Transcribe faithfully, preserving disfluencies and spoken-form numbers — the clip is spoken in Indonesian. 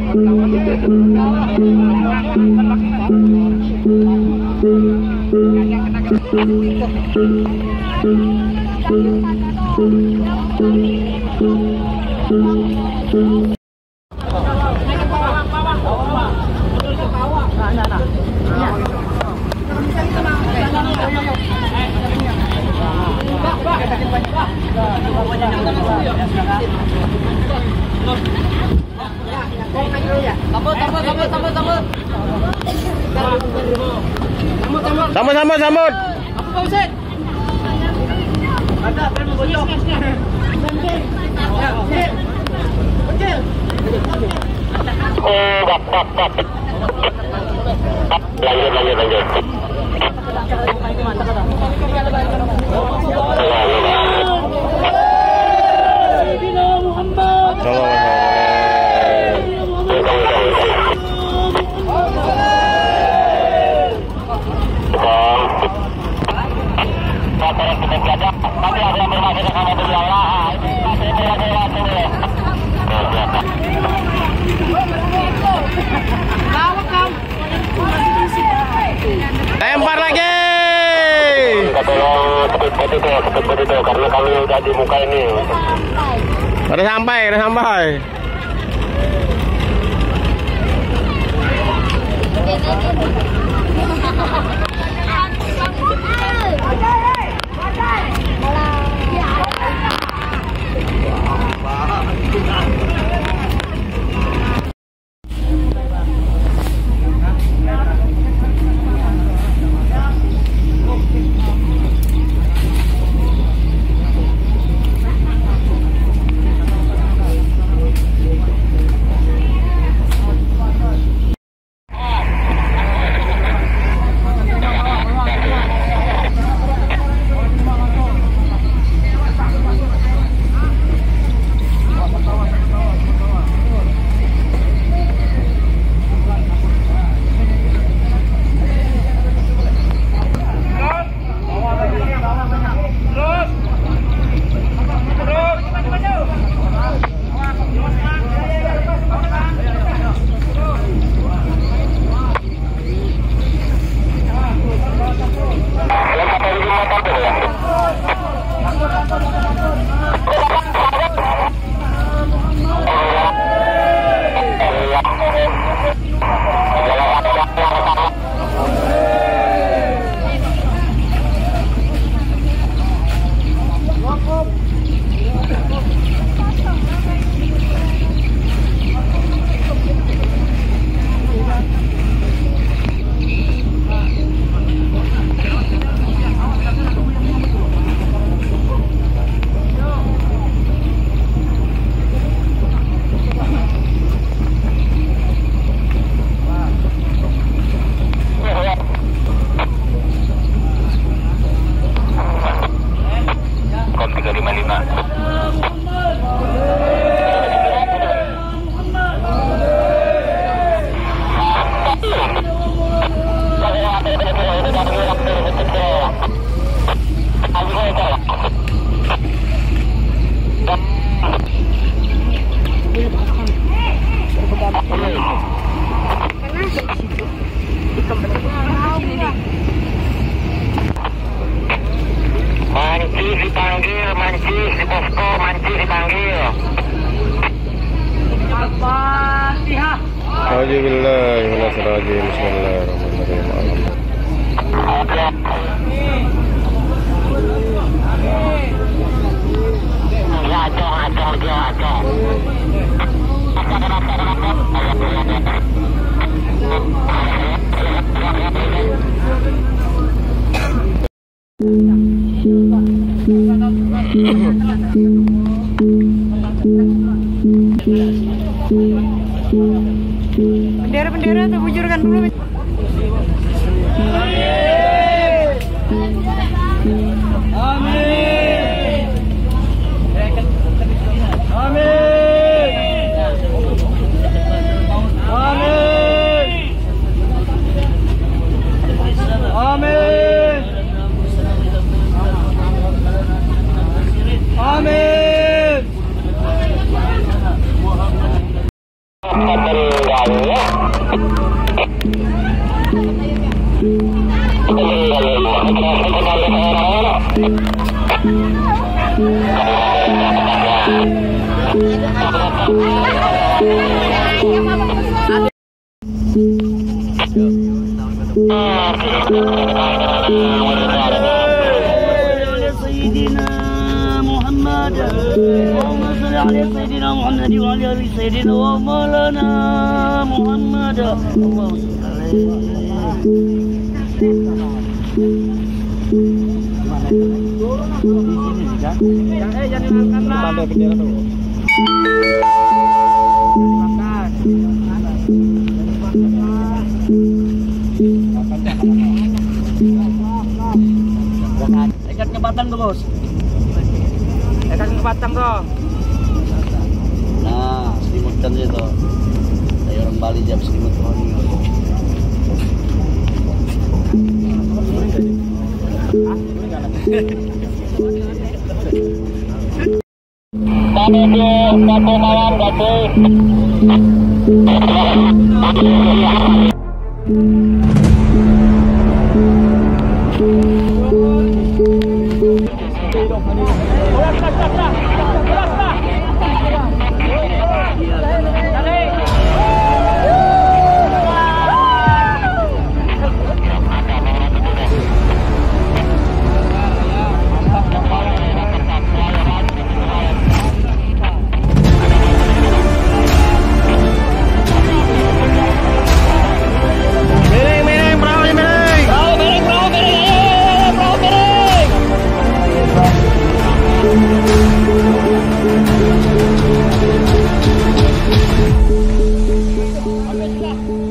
Sambut, sambut, sambut. Ada terima bocok. Oh, bak, bak, bak. Lanjut, lanjut, lanjut. Tapi ada yang bermaksud sama beliau lah. Lempar lagi. Kita tolong cepat itu, cepat itu, karena kami udah di muka ini. Udah sampai, udah sampai. Mancis dipanggil, mancis di posko, mancis dipanggil. Al-Fatihah. Alhamdulillah, bismillahirrahmanirrahim. Ya, acong, acong, dia acong. Bendera-bendera tuh bujurkan dulu. Amin. Amin. Amin. Amin. Amin. banyak. سيدنا محمد اللهم صل على سيدنا محمد وعلى ال سيدنا ومولانا محمد اللهم ikan ke batang tuh bos, Ikan ke batang tuh. nah selimutkan situ kayak orang Bali jam selimut roni. Kami di satu malam berarti. Miring, miring, perahunya miring. Perahu miring, perahu miring, ayo, perahu miring. Sampai sudah.